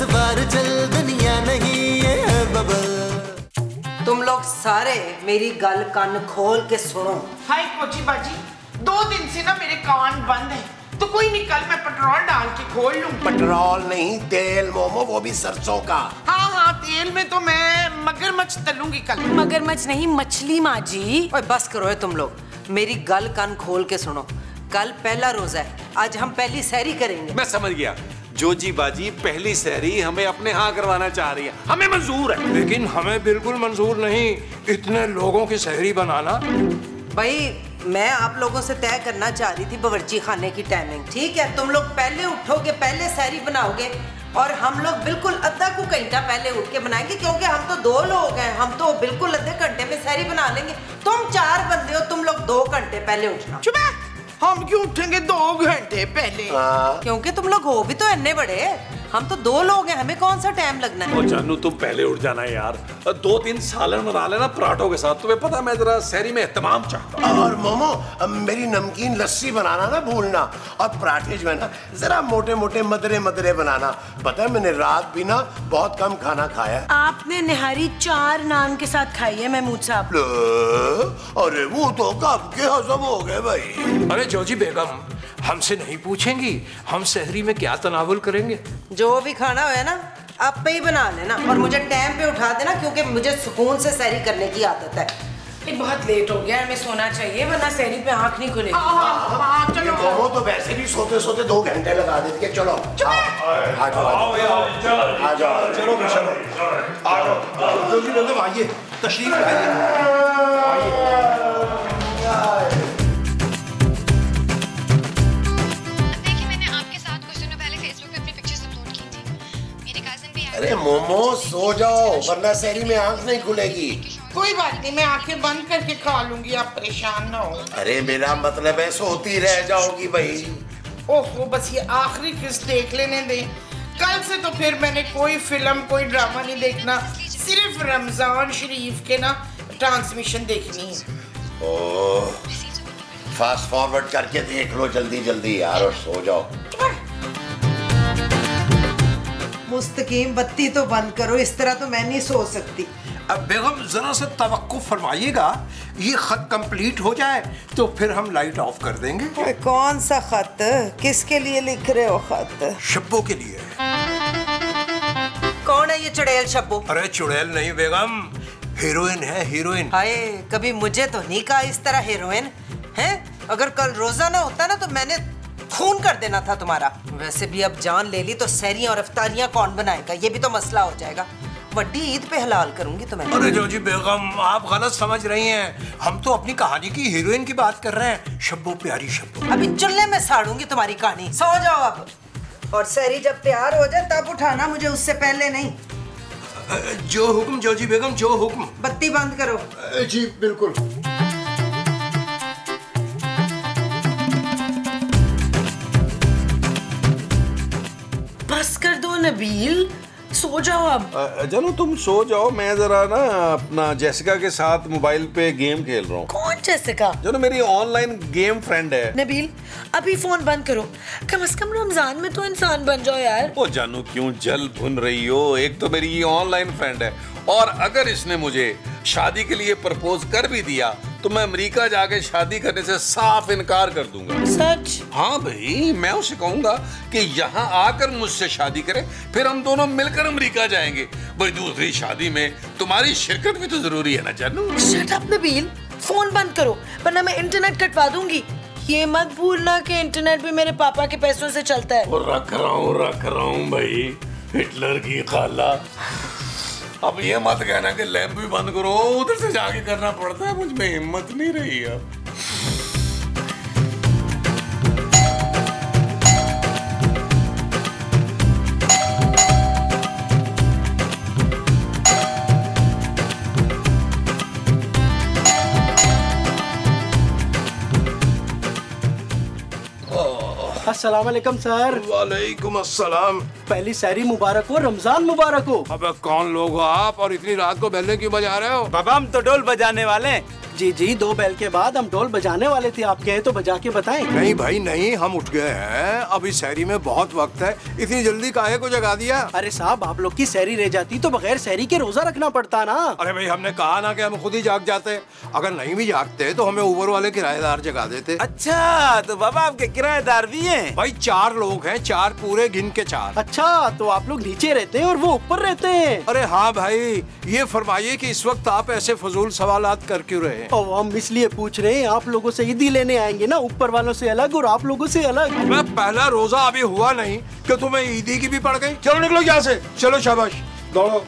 बार चल दुनिया नहीं ये है बबल। तुम लोग सारे मेरी गल कान खोल के सुनो। हाय कोची बाजी, 2 दिन से ना मेरे कान बंद है, तो कोई नहीं, कल मैं पेट्रोल डाल के खोल लूं। पेट्रोल नहीं, तेल मोमो, वो भी सरसों का। हाँ हाँ, तेल में तो मैं मगरमच्छ तलूंगी कल। मगरमच्छ नहीं, मछली माँ जी। ओए बस करो है तुम लोग, मेरी गल कान खोल के सुनो। कल पहला रोजा है, आज हम पहली सहरी करेंगे। मैं समझ गया, जोजी बाजी पहली सहरी हमें अपने यहाँ करवाना चाह रही है, हमें मंजूर है। लेकिन हमें बिल्कुल मंजूर नहीं इतने लोगों की सहरी बनाना। भाई मैं आप लोगों से तय करना चाह रही थी बावर्ची खाने की टाइमिंग, ठीक है? तुम लोग पहले उठोगे, पहले सहरी बनाओगे, और हम लोग बिल्कुल आधा को घंटा पहले उठ के बनाएंगे, क्योंकि हम तो 2 लोग हैं, हम तो बिल्कुल आधे घंटे में सहरी बना लेंगे। तुम 4 बंदे हो, तुम लोग 2 घंटे पहले उठना। चुप है, हम क्यों उठेंगे 2 घंटे पहले? क्योंकि तुम लोग हो भी तो इतने बड़े, हम तो 2 लोग हैं, हमें कौन सा टाइम लगना है। ओ जानू तुम पहले उठ जाना यार, 2-3 सालन बना लेना पराठों के साथ। तुम्हें पता मैं जरा सहरी में एहतमाम चाहता हूँ। और मोमो मेरी नमकीन लस्सी बनाना ना भूलना, और पराठे जो है ना जरा मोटे मोटे मदरे मदरे बनाना। पता है मैंने रात भी ना बहुत कम खाना खाया। आपने निहारी 4 नान के साथ खाई है महमूद साहब। अरे वो तो कब के हजम हो गए भाई। अरे जोजी बेगम, हमसे नहीं पूछेंगी हम सहरी में क्या तनावुल करेंगे? जो भी खाना हो ना आप पे ही बना लेना, और मुझे टाइम पे उठा देना, क्योंकि मुझे सुकून से सहरी करने की आदत है। ये बहुत लेट हो गया, हमें सोना चाहिए, वरना सहरी पे आंख नहीं खुलेगी। हाँ चलो। मोमो तो वैसे भी सोते सोते 2 घंटे लगा देती है। चलो आ जाओ, चलो जोजी बेगम आइए, तशरीफ लाइए। अरे मोमो सो जाओ, वरना सहरी में आंख नहीं खुलेगी। कोई बात नहीं, मैं आंखें बंद करके खा लूंगी, आप परेशान ना हो। अरे मेरा मतलब है सोती रह जाओगी भाई। ओहो, बस ये आखिरी किस्त देख लेने दे। कल से तो फिर मैंने कोई फिल्म कोई ड्रामा नहीं देखना, सिर्फ रमजान शरीफ के ना ट्रांसमिशन देखनी है। ओह, फास्ट फॉरवर्ड करके देख लो जल्दी जल्दी यार, और सो जाओ। मुस्तकीम बत्ती तो बंद करो, इस तरह तो मैं नहीं सो सकती। अब बेगम जरा सा तवक्कुफ फरमाइएगा, ये खत कंप्लीट हो जाए तो फिर हम लाइट ऑफ कर देंगे। कौन सा खत? किसके लिए लिख रहे हो खत? शब्बो के लिए। कौन है ये चुड़ैल शब्बो? अरे चुड़ैल नहीं बेगम, हीरोइन है हीरोइन। हाय, कभी मुझे तो नहीं कहा इस तरह हीरोइन है। अगर कल रोजा ना होता ना तो मैंने खून कर देना था तुम्हारा। वैसे भी अब जान ले ली तो सहरियां और इफ्तारियां कौन बनाएगा, ये भी तो मसला हो जाएगा। बड़ी ईद पे हलाल करूंगी तुम्हें। अरे जोजी बेगम, आप गलत समझ रही हैं, हम तो अपनी कहानी की हीरोइन की बात कर रहे हैं। शब्बो प्यारी शब्बो। अभी चुल्ले में साड़ूंगी तुम्हारी कहानी। सो जाओ अब, और सहरी जब तैयार हो जाए तब उठाना मुझे, उससे पहले नहीं। जो हुक्म जोजी बेगम, जो हुक्म। बत्ती बंद करो। जी बिल्कुल। बस कर दो नबील, सो जाओ अब। जानू तुम सो जाओ, मैं जरा ना अपना जेसिका के साथ मोबाइल पे गेम खेल रहा हूँ। कौन जेसिका? जो मेरी ऑनलाइन गेम फ्रेंड है। नबील अभी फोन बंद करो, कम से कम रमजान में तो इंसान बन जाओ यार। ओ जानू क्यों जल भुन रही हो? एक तो मेरी ये ऑनलाइन फ्रेंड है, और अगर इसने मुझे शादी के लिए प्रपोज कर भी दिया तो मैं अमेरिका जाके शादी करने से साफ इनकार कर दूंगा। सच? हाँ भाई, मैं उसे कहूंगा कि यहाँ आकर मुझसे शादी करे, फिर हम दोनों मिलकर अमेरिका जाएंगे। भाई दूसरी शादी में तुम्हारी शिरकत भी तो जरूरी है ना जानू। शट अप नबील, फोन बंद करो वरना मैं इंटरनेट कटवा दूंगी। ये मत भूलना कि इंटरनेट भी मेरे पापा के पैसों से चलता है। रख रहा हूँ भाई, हिटलर की खाला। अब ये मत कहना कि लैंप भी बंद करो, उधर से जाके करना पड़ता है, मुझ में हिम्मत नहीं रही अब। अस्सलाम वालेकुम सर। वालेकुम अस्सलाम। पहली सहरी मुबारक हो, रमजान मुबारक हो। अबे कौन लोग हो आप और इतनी रात को बेलने क्यों बजा रहे हो? बाबा हम तो ढोल बजाने वाले हैं, जी जी, 2 बैल के बाद हम ढोल बजाने वाले थे, आप कहे तो बजा के बताएं। नहीं भाई नहीं, हम उठ गए हैं, अभी सहरी में बहुत वक्त है, इतनी जल्दी काहे को जगा दिया? अरे साहब, आप लोग की सहरी रह जाती तो बगैर सहरी के रोजा रखना पड़ता ना। अरे भाई हमने कहा ना कि हम खुद ही जाग जाते, अगर नहीं भी जागते तो हमें ऊबर वाले किराएदार जगा देते। अच्छा तो बाबा आपके किराएदार भी हैं? भाई 4 लोग हैं, 4 पूरे गिन के 4। अच्छा तो आप लोग नीचे रहते हैं और वो ऊपर रहते हैं? अरे हाँ भाई, ये फरमाइए कि इस वक्त आप ऐसे फजूल सवालात कर क्यों रहे हैं? और हम इसलिए पूछ रहे हैं, आप लोगों से ईदी लेने आएंगे ना, ऊपर वालों से अलग और आप लोगों से अलग। मैं पहला रोजा अभी हुआ नहीं कि तुम्हें ईदी की भी पड़ गई? चलो निकलो यहाँ से, चलो शाबाश दौड़ो।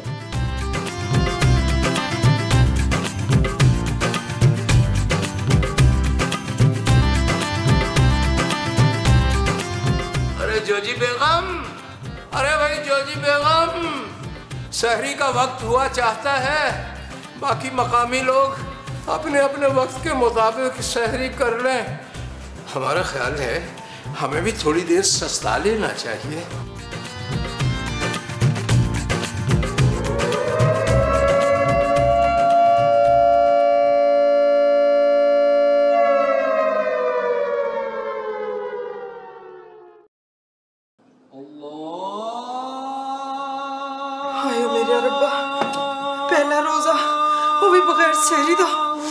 अरे जोजी बेगम, अरे भाई जोजी बेगम, सहरी का वक्त हुआ चाहता है, बाकी मकामी लोग अपने अपने वक्त के मुताबिक सहरी कर लें। हमारा ख्याल है हमें भी थोड़ी देर सस्ता लेना चाहिए। हाय मेरे रब्बा, पहला रोजा वो भी बगैर सहरी दो।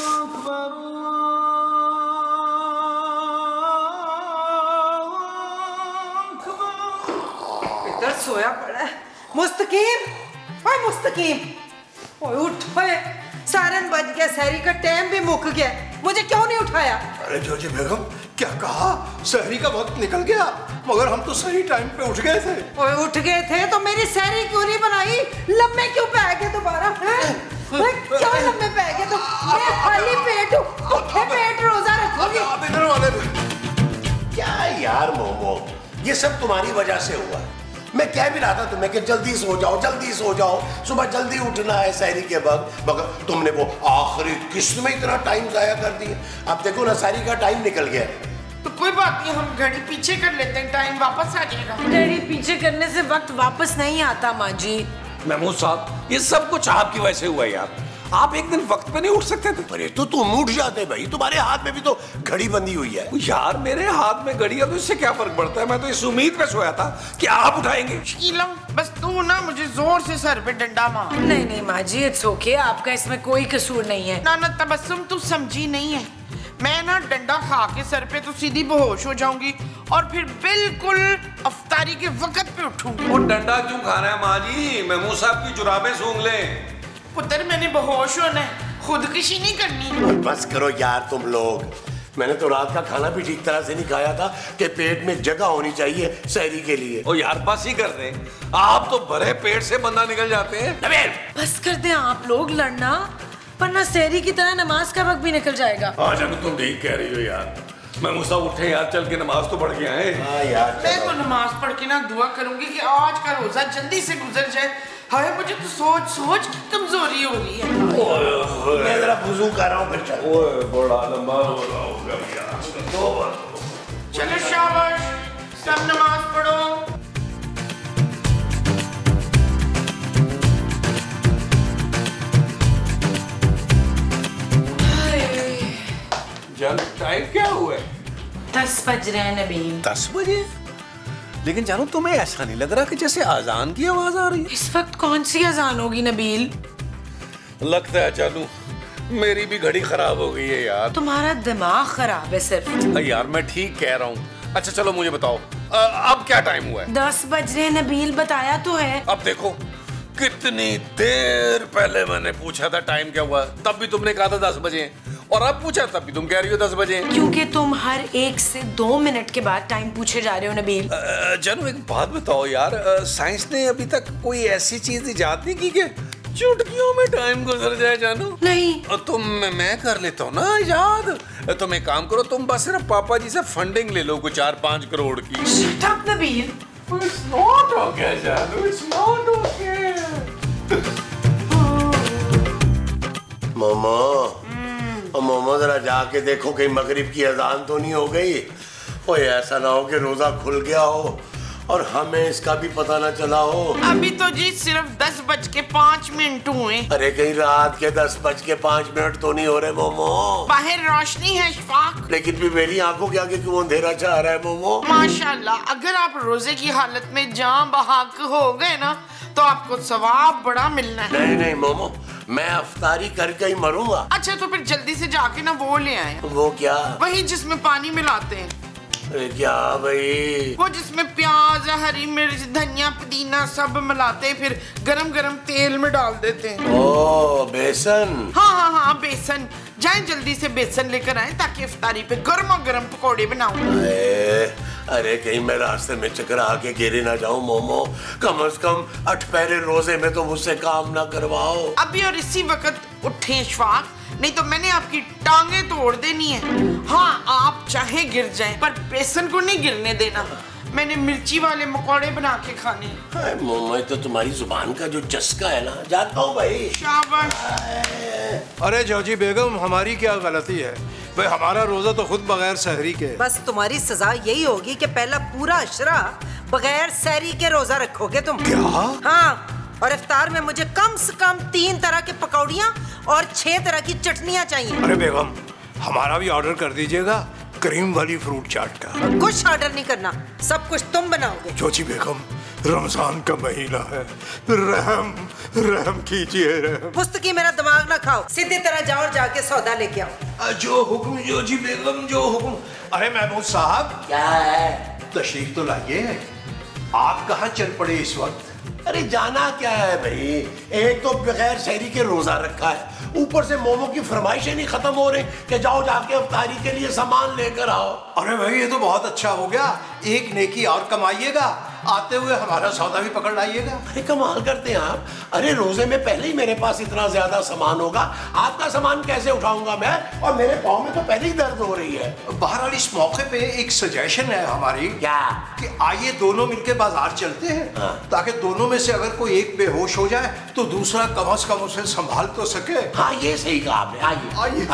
इधर सोया पड़ा है। मुस्तकीम, ओए मुस्तकीम, ओए उठ, ओए सारन बज गया, सहरी का टाइम भी मुक गया, मुझे क्यों नहीं उठाया? अरे जोजी बेगम, क्या कहा? सहरी का वक्त निकल गया, मगर हम तो सही टाइम पे उठ गए थे। ओए उठ गए थे तो मेरी सहरी क्यों नहीं बनाई? लम्बे क्यों पै गए दोबारा? क्यों लम्बे पै गए? तो मैं खाली पेट हूँ, भूखे पेट रोजा रखोगी? आप इधर वाले क्या यार मोमो, ये सब तुम्हारी वजह से हुआ। मैं कह भी रहा था तुम्हें कि जल्दी सो जाओ, जल्दी सो जाओ, सुबह जल्दी उठना है सहरी के वक्त, मगर तुमने वो आखिरी किस्त में इतना टाइम जाया कर दिया। अब देखो ना सहरी का टाइम निकल गया। तो कोई बात नहीं, हम घड़ी पीछे कर लेते हैं, टाइम वापस आ जाएगा। घड़ी पीछे करने से वक्त वापस नहीं आता माँ जी। महमूद साहब, ये सब कुछ आपकी वजह से हुआ यार, आप एक दिन वक्त पे नहीं उठ सकते थे? अरे तो तुम उठ जाते भाई, तुम्हारे हाथ में भी तो घड़ी बंधी हुई है। यार मेरे हाथ में घड़ी है तो इससे क्या फर्क पड़ता है? मैं तो इस उम्मीद पे सोया था कि आप उठाएंगे। शीलम, बस तू ना मुझे जोर से सर पे डंडा मार। नहीं नहीं माँ जी, इट्स ओके, आपका इसमें कोई कसूर नहीं है। ना ना तबस्सुम, तू समझी नहीं है, मैं ना डंडा खा के सर पे तो सीधी बेहोश हो जाऊंगी और फिर बिल्कुल अफ्तारी के वक्त पे उठूंगी। वो डंडा क्यों खा रहे हैं माँ जी? महमूद साहब की जुराबें सूंघ लें। पुत्र मैंने बेहोश होना है, खुदकुशी नहीं करनी। बस करो यार तुम लोग, मैंने तो रात का खाना भी ठीक तरह से नहीं खाया था कि पेट में जगह होनी चाहिए सहरी के लिए। ओ यार बस ही कर दे, आप तो भरे पेट से बंदा निकल जाते हैं। नबील, बस कर दे आप लोग लड़ना, वरना सहरी की तरह नमाज का वक्त भी निकल जाएगा। हाँ जानू तुम ठीक कह रही हो यार। मैं मुसा उठे यार, चल के नमाज तो पढ़ के आए। हाँ यार, मैं तो नमाज पढ़ के ना दुआ करूंगी कि आज का रोजा जल्दी से गुजर जाए। हाय मुझे तो सोच सोच की कमजोरी हो रही है। मैं जरा वुजू कर रहा हूँ फिर चल। ओए बड़ा लंबा रोजा हो गया यार। चलो शाबाश, सब नमाज पढ़ो। जान टाइम क्या हुआ है? 10 बज रहे हैं नबील। 10 बजे? लेकिन जानू तुम्हें ऐसा नहीं लग रहा कि जैसे अजान की आवाज आ रही है? इस वक्त कौन सी अजान होगी नबील? लगता है जानू मेरी भी घड़ी खराब हो गई है यार। तुम्हारा दिमाग खराब है सिर्फ। यार मैं ठीक कह रहा हूँ। अच्छा चलो मुझे बताओ अब क्या टाइम हुआ है? 10 बज रहे नबील, बताया तो है। अब देखो कितनी देर पहले मैंने पूछा था टाइम क्या हुआ, तब भी तुमने कहा था 10 बजे, और अब पूछा तब भी तुम कह रही हो 10 बजे। क्योंकि तुम हर 1 से 2 मिनट के बाद टाइम पूछे जा रहे हो नबील। जानू एक बात बताओ यार, साइंस ने अभी तक कोई ऐसी चीज इजाद नहीं की कि चुटकियों में टाइम गुजर जाए जानू? नहीं। तुम मैं कर लेता हूँ ना इजाद। तुम एक काम करो, तुम बस सिर्फ पापा जी से फंडिंग ले लो कुछ 4-5 करोड़ की। Shut up Nabeel. It's not okay जानू, it's not okay। मोमो जरा जाके देखो कहीं मगरिब की अजान तो नहीं हो गई। ओए ऐसा ना हो कि रोजा खुल गया हो और हमें इसका भी पता ना चला हो। अभी तो जी सिर्फ 10:05 हुए। अरे कहीं रात के 10:05 तो नहीं हो रहे मोमो? बाहर रोशनी है इशफाक। लेकिन भी मेरी आंखों के आगे क्यों अंधेरा छा रहा है मोमो? माशाल्लाह, अगर आप रोजे की हालत में जान बहक हो गए ना तो आपको सवाब बड़ा मिलना है। नहीं नहीं मोमो, मैं अफ्तारी करके ही मरूंगा। अच्छा तो फिर जल्दी से जाके ना वो ले आए। वो क्या? वही जिसमें पानी मिलाते हैं। अरे क्या भाई? वो जिसमें प्याज, हरी मिर्च, धनिया, पुदीना सब मिलाते हैं, फिर गरम गरम तेल में डाल देते हैं। ओ बेसन। हाँ, बेसन। जाएं जल्दी से बेसन लेकर आए ताकि इफ्तारी पे गर्मा गर्म पकौड़े बनाऊं। अरे कहीं मैं रास्ते में चकरा के गिरे ना जाऊं मोमो। कम से कम 8 पहरे रोजे में तो मुझसे काम ना करवाओ। अभी और इसी वक्त उठे इशफाक, नहीं तो मैंने आपकी टांगे तोड़ देनी है। हाँ, आप चाहे गिर जाएं पर बेसन को नहीं गिरने देना। मैंने मिर्ची वाले मकोड़े बना के खाने। मोमो तो तुम्हारी जुबान का जो चस्का है ना, जाता हूँ भाई। शाबाश। अरे जॉजी बेगम, हमारी क्या गलती है भाई? हमारा रोजा तो खुद बगैर सहरी के। बस तुम्हारी सजा यही होगी कि पहला पूरा अशरा बगैर सहरी के रोजा रखोगे तुम। क्या? हाँ, और इफ्तार में मुझे कम से कम 3 तरह की पकौड़ियाँ और 6 तरह की चटनियाँ चाहिए। अरे बेगम, हमारा भी ऑर्डर कर दीजिएगा, क्रीम वाली फ्रूट चाट का। कुछ ऑर्डर नहीं करना, सब कुछ तुम बनाओगे। जोची बेगम, रमजान का महीना है, रहम कीजिए रहम। पुस्तकी मेरा दिमाग ना खाओ, सीधी तरह जाओ और जाके सौदा लेके आओ। जो हुक्म जोजी बेगम, जो हुक्म। अरे महमूद साहब, क्या है? तशरीफ तो लाइए। आप कहाँ चल पड़े इस वक्त? अरे जाना क्या है भाई, एक तो बगैर सहरी के रोजा रखा है, ऊपर से मोमो की फरमाइशें नहीं खत्म हो रही कि जाओ जाके अफ्तारी के लिए सामान लेकर आओ। अरे भाई ये तो बहुत अच्छा हो गया, एक नेकी और कमाइएगा, आते हुए हमारा सौदा भी पकड़ लाइएगा। अरे कमाल करते हैं आप। अरे रोजे में पहले ही मेरे पास इतना ज्यादा सामान होगा, आपका सामान कैसे उठाऊंगा मैं? और मेरे पाँव में तो पहले ही दर्द हो रही है। बहरहाल इस मौके पे एक सजेशन है हमारी। क्या? कि आइए दोनों मिलके बाजार चलते हैं। हाँ। ताकि दोनों में से अगर कोई एक बेहोश हो जाए तो दूसरा कम से कम उसे संभाल तो सके। हाँ ये सही कहा आपने। आइए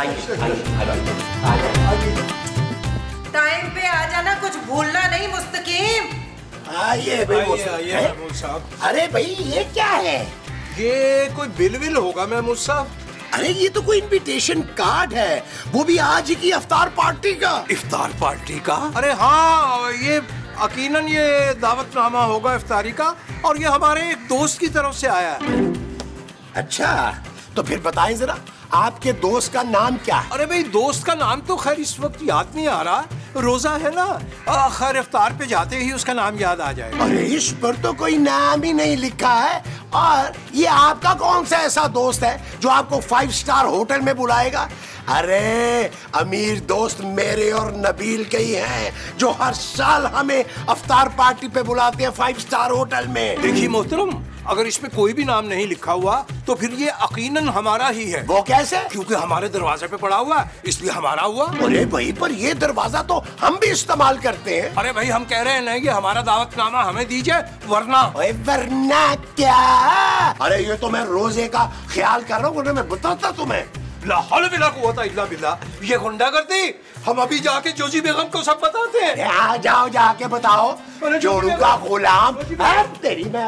टाइम पे आ जाना, कुछ भूलना नहीं। मुस्तकीम आइए महमूद साहब। अरे भाई ये क्या है? ये कोई बिल विल होगा महमूद साहब? अरे ये तो कोई इनविटेशन कार्ड है, वो भी आज ही की इफ्तार पार्टी का। इफ्तार पार्टी का? अरे हाँ, ये यकीनन ये दावतनामा होगा इफ्तारी का, और ये हमारे एक दोस्त की तरफ से आया है। अच्छा, तो फिर बताएं जरा आपके दोस्त का नाम क्या है? अरे भाई दोस्त का नाम तो खैर इस वक्त याद नहीं आ रहा, रोजा है ना, खैर इफ्तार पे जाते ही उसका नाम याद आ जाएगा। अरे इस पर तो कोई नाम ही नहीं लिखा है। और ये आपका कौन सा ऐसा दोस्त है जो आपको 5 स्टार होटल में बुलाएगा? अरे अमीर दोस्त मेरे और नबील के ही हैं जो हर साल हमें इफ्तार पार्टी पे बुलाते हैं 5 स्टार होटल में। देखिए मोहतरम, अगर इसमें कोई भी नाम नहीं लिखा हुआ तो फिर ये यकीनन हमारा ही है। वो कैसे? क्योंकि हमारे दरवाजे पे पड़ा हुआ है, इसलिए हमारा हुआ। अरे भाई पर ये दरवाजा तो हम भी इस्तेमाल करते हैं। अरे भाई हम कह रहे हैं नहीं कि हमारा दावतनामा हमें दीजिए, वरना। वरना क्या? अरे ये तो मैं रोजे का ख्याल कर रहा हूँ, मैं बताता तुम्हें। ला हौल बिला कुव्वता इल्ला बिल्लाह, ये गुंडागर्दी। हम अभी जाके जोजी बेगम को सब बताते हैं। हाँ जाओ जाके बताओ। जोड़ू का गुलाम तेरी मैं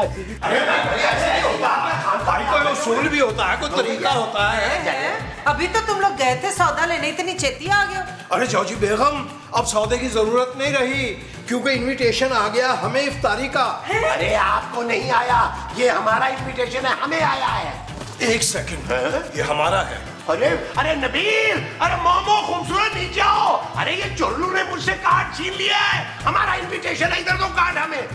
भाई कोई उसूल भी होता है, कोई तरीका होता है। अभी तो तुम लोग गए थे सौदा लेने, इतनी छेती आ गए। अरे जोजी बेगम, अब सौदे की जरूरत नहीं रही क्योंकि इनविटेशन आ गया हमें इफ्तारी का। अरे आपको नहीं आया, ये हमारा इनविटेशन है, हमें आया है। एक सेकंड, ये हमारा है। अरे नबील, अरे मोमो खूबसूरत नीचे आओ। अरे ये चुल्लू ने मुझसे कार्ड छीन लिया है, हमारा इनविटेशन है, इधर दो कार्ड हमें।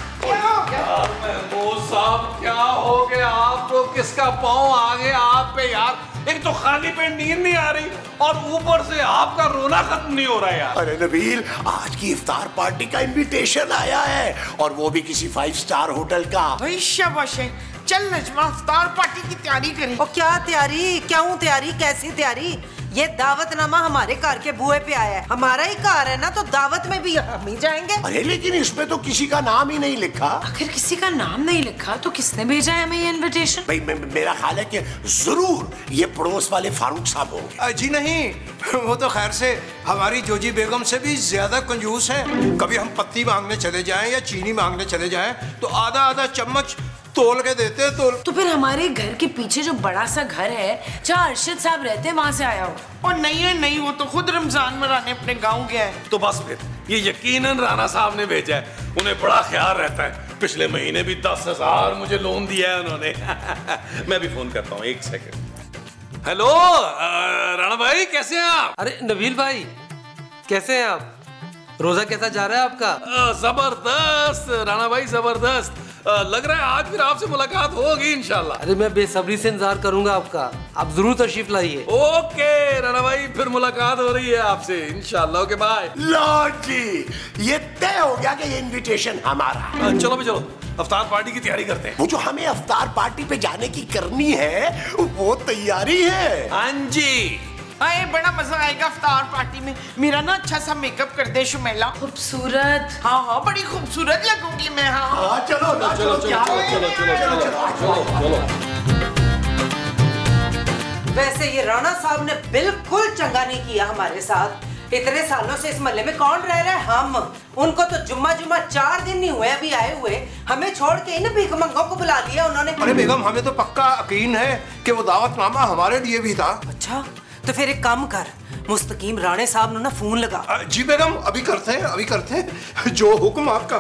साहब क्या हो गया आपको? किसका पाँव आ गया आप पे यार? एक तो खाली पे नींद नहीं आ रही और ऊपर से आपका रोना खत्म नहीं हो रहा यार। अरे नबील, आज की इफ्तार पार्टी का इनविटेशन आया है और वो भी किसी 5 स्टार होटल का। भाई शाबाश है, चल नजमा इफ्तार पार्टी की तैयारी करें। और क्या तैयारी? क्यों तैयारी? कैसी तैयारी? ये दावतनामा हमारे घर के बुए पे आया है, हमारा ही घर है ना, तो दावत में भी हम ही जाएंगे। अरे लेकिन इसमें तो किसी का नाम ही नहीं लिखा। अगर किसी का नाम नहीं लिखा तो किसने भेजा है हमें ये इनविटेशन? भाई मेरा ख्याल है कि जरूर ये पड़ोस वाले फारूक साहब होंगे। जी नहीं, वो तो खैर से हमारी जोजी बेगम से भी ज्यादा कंजूस है। कभी हम पत्ती मांगने चले जाएं या चीनी मांगने चले जाएं तो आधा आधा चम्मच तोल के देते हैं। तो फिर हमारे घर के पीछे जो बड़ा सा घर है जहाँ अरशद साहब रहते हैं, वहाँ से आया हो? और नहीं है, नहीं, वो तो खुद रमजान मनाने अपने गाँव गया है। तो बस फिर ये यकीनन राणा साहब ने भेजा है, उन्हें बड़ा ख्याल रहता है। पिछले महीने भी 10,000 मुझे लोन दिया है उन्होंने। मैं भी फोन करता हूँ, एक सेकंड। हेलो राणा भाई, कैसे हैं आप? अरे नबील भाई, कैसे हैं आप? रोजा कैसा जा रहा है आपका? जबरदस्त राणा भाई, जबरदस्त। लग रहा है आज फिर आपसे मुलाकात होगी इंशाल्लाह। अरे मैं बेसब्री से इंतजार करूंगा आपका, आप जरूर तशरीफ लाइए। ओके राणा भाई, फिर मुलाकात हो रही है आपसे इंशाल्लाह। Okay bye. लो जी, ये तय हो गया कि ये इनविटेशन हमारा। चलो भी चलो, अफ्तार पार्टी की तैयारी करते हैं। वो जो हमें अफ्तार पार्टी पे जाने की करनी है वो तैयारी है। हाँ जी, आए, बड़ा मजा आएगा अफ्तार पार्टी में। मेरा ना अच्छा सा मेकअप कर दे शुमेला। खूबसूरत। हाँ हाँ, बड़ी खूबसूरत लगूंगी मैं। हाँ हाँ, चलो चलो चलो चलो चलो। वैसे ये राणा साहब ने बिल्कुल चंगा नहीं किया हमारे साथ। इतने सालों से इस महल्ले में कौन रह रहा है? हम। उनको तो जुम्मा 4 दिन नहीं हुए अभी आए हुए, हमें छोड़ के ही ना भीखमंगों को बुला लिया उन्होंने। अरे बेगम, हमें तो पक्का यकीन है कि वो दावतनामा हमारे लिए भी था। अच्छा, तो फिर एक काम कर, मुस्तकीम राणे साहब ने ना फोन लगा। जी बेगम, अभी करते हैं, जो हुक्म आपका।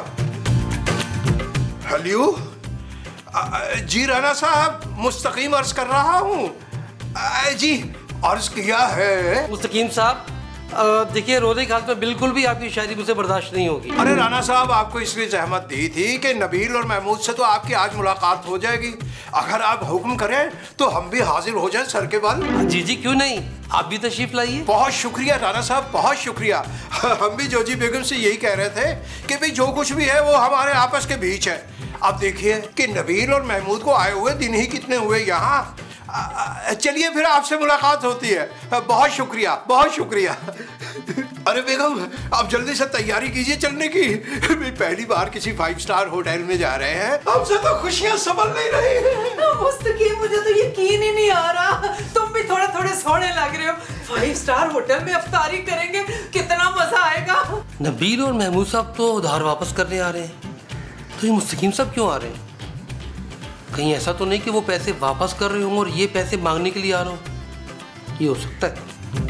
हेलो जी राणा साहब, मुस्तकीम अर्ज कर रहा हूँ। जी अर्ज किया है। मुस्तकीम साहब, देखिए रोजे की हालत में बिल्कुल भी आपकी शायरी मुझसे बर्दाश्त नहीं होगी। अरे राणा साहब, आपको इसलिए जहमत दी थी कि नबील और महमूद से तो आपकी आज मुलाकात हो जाएगी। अगर आप हुक्म करें तो हम भी हाजिर हो जाएं सर के बल। जी जी, क्यों नहीं, आप भी तशरीफ लाइए। बहुत शुक्रिया राणा साहब, बहुत शुक्रिया। हम भी जोजी बेगम से यही कह रहे थे कि भाई जो कुछ भी है वो हमारे आपस के बीच है। अब देखिए कि नबील और महमूद को आए हुए दिन ही कितने हुए यहाँ। चलिए फिर आपसे मुलाकात होती है। बहुत शुक्रिया, बहुत शुक्रिया। अरे बेगम, आप जल्दी से तैयारी कीजिए चलने की। पहली बार किसी 5 स्टार होटल में जा रहे हैं, हमसे तो खुशियां संभल नहीं रही। मुस्तकीम, मुझे तो यकीन ही नहीं आ रहा, तुम भी थोड़े सोने लग रहे हो। 5 स्टार होटल में अफ्तारी करेंगे, कितना मजा आएगा। नबील और महमूद साहब तो उधार वापस करने आ रहे हैं, तो ये मुस्तकीम साहब क्यों आ रहे हैं? कहीं ऐसा तो नहीं कि वो पैसे वापस कर रहे होंगे और ये पैसे मांगने के लिए आ रहा हूँ? ये हो सकता है।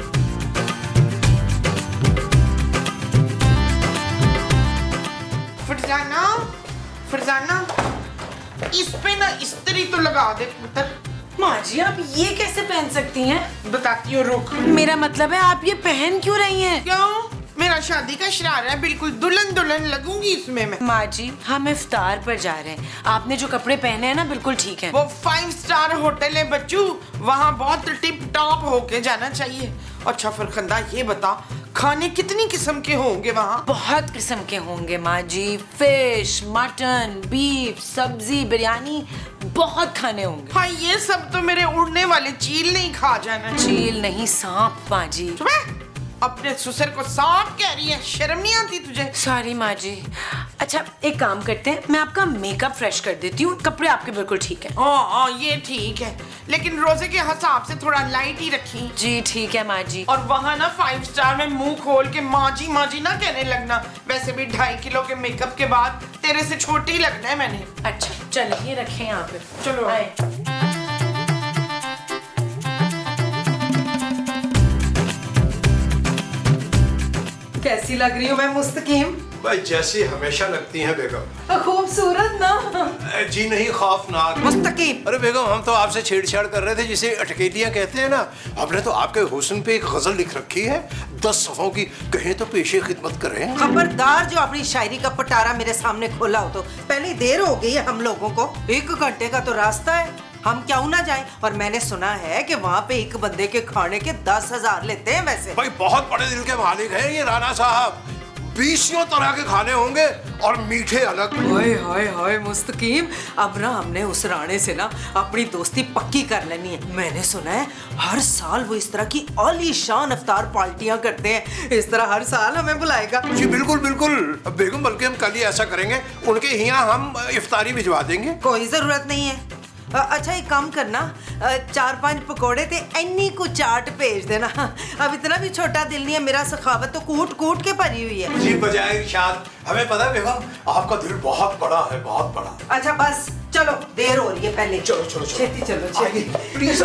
फरजाना, इस पे ना इस्त्री तो लगा दे पुत्र। माँ जी, आप ये कैसे पहन सकती हैं? बताती हूँ, रुक। मेरा मतलब है आप ये पहन क्यों रही हैं? क्यों? मेरा शादी का शरारा है, बिल्कुल दुल्हन दुल्हन लगूंगी इसमें मैं। माँ जी, हम इफ्तार पर जा रहे हैं, आपने जो कपड़े पहने हैं ना बिल्कुल ठीक है। वो 5 स्टार होटल है बच्चू, वहाँ बहुत टिप टॉप होके जाना चाहिए। अच्छा फरखंदा, ये बता खाने कितनी किस्म के होंगे वहाँ? बहुत किस्म के होंगे माँ जी, फिश, मटन, बीफ, सब्जी, बिरयानी, बहुत खाने होंगे। हाँ, ये सब तो मेरे उड़ने वाले चील नहीं खा जाना। चील नहीं, सांप माँ जी। अपने ससुर को सांप कह रही है, शर्म नहीं आती तुझे? सॉरी माँ जी। अच्छा एक काम करते हैं, मैं आपका मेकअप फ्रेश कर देती हूँ, कपड़े आपके बिल्कुल ठीक है। हाँ ये ठीक है, लेकिन रोजे के हिसाब से थोड़ा लाइट ही रखी। जी ठीक है माँ जी। और वहाँ ना 5 स्टार में मुंह खोल के माँ जी ना कहने लगना। वैसे भी 2.5 किलो के मेकअप के बाद तेरे से छोटी लगना है मैंने। अच्छा चलिए, ये रखें यहाँ पे। चलो आए। कैसी लग रही हूँ मैं मुस्तकीम? भाई जैसी हमेशा लगती हैं बेगम। खूबसूरत ना? जी नहीं, खौफनाक। मुस्तकीम। अरे बेगम, हम तो आपसे छेड़छाड़ कर रहे थे, जिसे अटकेलियां कहते हैं ना। हमने तो आपके हुस्न पे एक गजल लिख रखी है 10 सफ़ों की, कहें तो पेशे खिदमत करें। खबरदार, जो अपनी शायरी का पटारा मेरे सामने खोला हो तो पहले देर हो गई है हम लोगों को। 1 घंटे का तो रास्ता है, हम क्यों ना जाएं? और मैंने सुना है कि वहाँ पे एक बंदे के खाने के 10,000 लेते हैं। वैसे भाई बहुत बड़े दिल के मालिक हैं ये राणा साहब। 20 तरह के खाने होंगे और मीठे अलग। हाय हाय हाय मुस्तकीम, अब ना हमने उस राणे से ना अपनी दोस्ती पक्की कर लेनी है। मैंने सुना है हर साल वो इस तरह की आलीशान इफ्तार पार्टियां करते हैं, इस तरह हर साल हमें बुलाएगा। जी बिल्कुल बिल्कुल बेगम, बल्कि हम कल ही ऐसा करेंगे, उनके यहाँ हम इफ्तारी भिजवा देंगे। कोई जरूरत नहीं है। अच्छा एक काम करना, 4-5 पकोड़े ते इन्नी को चाट भेज देना। अब इतना भी छोटा दिल नहीं है मेरा, सखावत तो कूट कूट के भरी हुई है। जी बजाय इरशाद, हमें पता है बेगम आपका दिल बहुत बड़ा है, बहुत बड़ा। अच्छा बस चलो, देर हो रही है, पहले चलो चलो छेती चलो, प्लीज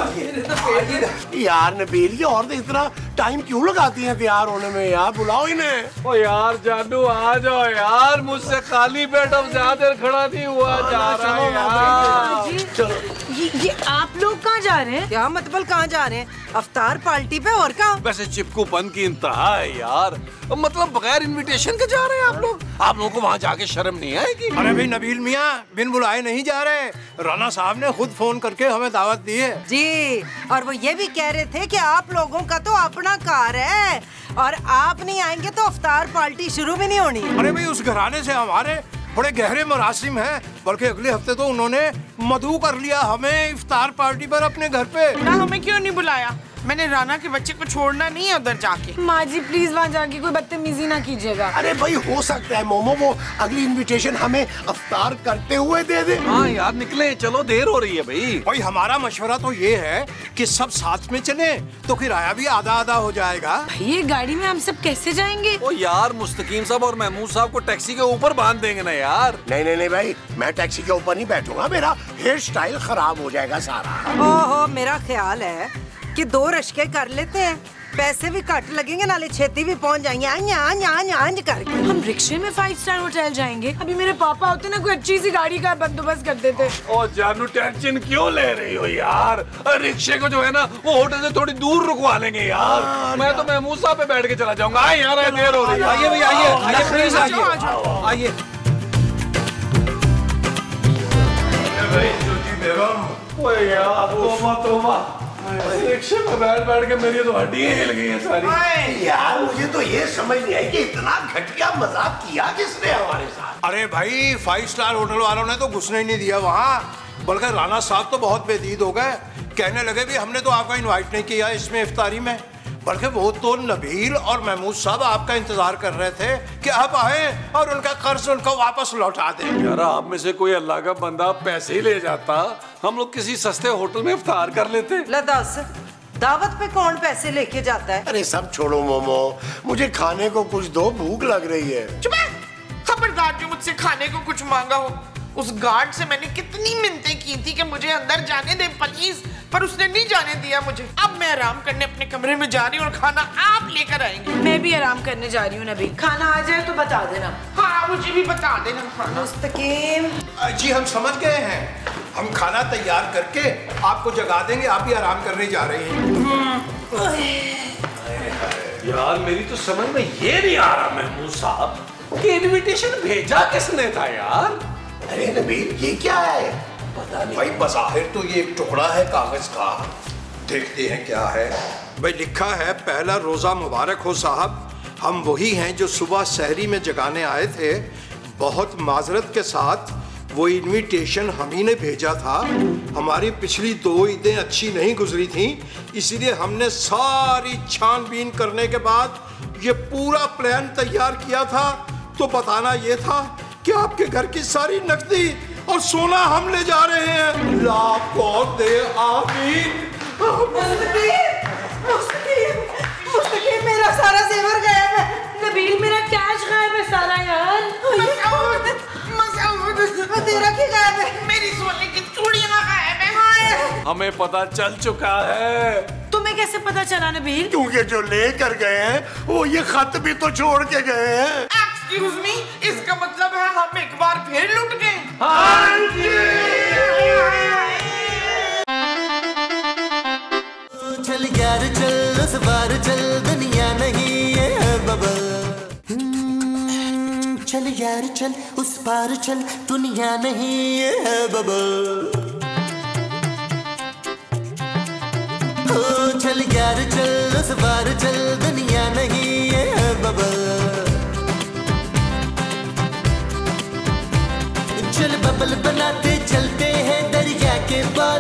आइए। यार नबील, ये औरतें इतना टाइम क्यों लगाती हैं तैयार होने में यार? बुलाओ इन्हें। ओ यार जानू आ जाओ यार, मुझसे खाली पेट अब ज्यादा देर खड़ा नहीं हुआ जा रहा है यार। चलो ये आप लोग कहाँ जा रहे हैं? क्या मतलब कहाँ जा रहे हैं? अफ्तार पार्टी पे, और कहाँ? वैसे चिपकूपन की इंतहा है यार, मतलब बगैर इनविटेशन के जा रहे हैं आप लोग। आप लोगों को वहाँ जाके शर्म नहीं आएगी? अरे भाई नबील मियाँ, बिन बुलाए नहीं जा रहे। राणा साहब ने खुद फोन करके हमें दावत दी है। जी, और वो ये भी कह रहे थे कि आप लोगों का तो अपना कार है और आप नहीं आएंगे तो अफ्तार पार्टी शुरू भी नहीं होनी। अरे भाई उस घराने से हमारे बड़े गहरे मरासिम हैं, बल्कि अगले हफ्ते तो उन्होंने मधु कर लिया हमें इफ्तार पार्टी पर अपने घर पे। ना हमें क्यों नहीं बुलाया? मैंने राना के बच्चे को छोड़ना नहीं है उधर जाके। माँ जी प्लीज वहाँ जाके कोई बदतमीजी ना कीजिएगा। अरे भाई हो सकता है मोमो वो अगली इनविटेशन हमें अफ्तार करते हुए दे दे। हाँ यार निकले, चलो देर हो रही है भाई। भाई हमारा मशवरा तो ये है कि सब साथ में चले, तो किराया भी आधा आधा हो जाएगा। भाई ये गाड़ी में हम सब कैसे जाएंगे? ओ यार मुस्तकीम साहब और महमूद साहब को टैक्सी के ऊपर बांध देंगे ना यार। नहीं भाई, मैं टैक्सी के ऊपर नहीं बैठूंगा, मेरा हेयर स्टाइल खराब हो जाएगा सारा। ओहो, मेरा ख्याल है कि 2 रश्के कर लेते हैं, पैसे भी घट लगेंगे, नाले छेती भी पहुंच जाएंगे। आंज करके हम रिक्शे में 5 स्टार होटल जाएंगे। अभी मेरे पापा होते ना कोई अच्छी सी गाड़ी का बंदोबस्त कर देते। ओ जानू टेंशन क्यों ले रही हो यार? रिक्शे को जो है ना वो होटल से थोड़ी दूर रुकवा लेंगे यार। मैं तो महमूद साहब पे बैठ के चला जाऊंगा। आए यार, देर हो रही है। आइए भैया, आइए प्लीज आइए। ओए यार तोबा, रिक्शे में बैठ के मेरी तो हड्डियां हिल गई हैं सारी। यार मुझे तो ये समझ नहीं आई कि इतना घटिया मजाक किया किसने हमारे साथ। अरे भाई 5 स्टार होटल वालों ने तो घुसने ही नहीं दिया वहाँ, बल्कि राणा साहब तो बहुत बेदीद हो गए, कहने लगे भी हमने तो आपका इनवाइट नहीं किया इसमें इफ्तारी में, बल्कि वो तो नबील और महमूद साहब आपका इंतजार कर रहे थे कि आप आए और उनका कर्ज उनको वापस लौटा दें। यार आप में से कोई अल्लाह का बंदा पैसे ही ले जाता, हम लोग किसी सस्ते होटल में इफ्तार कर लेते। दस दावत पे कौन पैसे लेके जाता है? अरे सब छोड़ो मोमो, मुझे खाने को कुछ दो, भूख लग रही है। चुप है, खबरदार जो मुझसे खाने को कुछ मांगा हो। उस गार्ड से मैंने कितनी मिन्नतें की थी कि मुझे अंदर जाने दे प्लीज, पर उसने नहीं जाने दिया मुझे। अब मैं आराम करने अपने कमरे में जा रही हूँ और खाना आप लेकर आएंगे। मैं भी आराम करने जा रही हूँ नबी, खाना आ जाए तो बता देना। हाँ मुझे भी बता देना खाना। मुस्तकीम जी हम समझ गए हैं, हम खाना तैयार करके आपको जगा देंगे, आप भी आराम करने जा रहे हैं। यार मेरी तो समझ में ये नहीं आ रहा महमूद साहब कि इनविटेशन भेजा किसने था यार? अरे नबील ये क्या है? पता नहीं भाई, बज़ाहिर तो ये एक टुकड़ा है कागज का, देखते हैं क्या है। भाई लिखा है, पहला रोजा मुबारक हो साहब, हम वही हैं जो सुबह सहरी में जगाने आए थे। बहुत माजरत के साथ वो इनविटेशन हम ही ने भेजा था। हमारी पिछली 2 ईदें अच्छी नहीं गुजरी थी, इसीलिए हमने सारी छानबीन करने के बाद ये पूरा प्लान तैयार किया था। तो बताना ये था कि आपके घर की सारी नकदी और सोना हम ले जा रहे हैं। लाख दे आमीन। मुस्तकीम मेरा सारा जेवर गायब है। नबील मेरा कैश गायब है सारा यार। तेरा क्या गायब है? मेरी सोने की चूड़ियां गायब है। हमें पता चल चुका है। तुम्हें कैसे पता चला नबील? क्योंकि जो लेकर गए हैं वो ये खत भी तो छोड़ के गए हैं। एक्सक्यूज मी, इसका मतलब है हम एक बार फिर लुट गए। हाँ जी। चल यार चल, उस बार चल, दुनिया नहीं है बबल। चल यार चल, उस पार चल, दुनिया नहीं है बबल। चल यार चल, उस बार चल, दुनिया नहीं है बबल। उछल बबल बनाते चलते हैं दरिया के पार।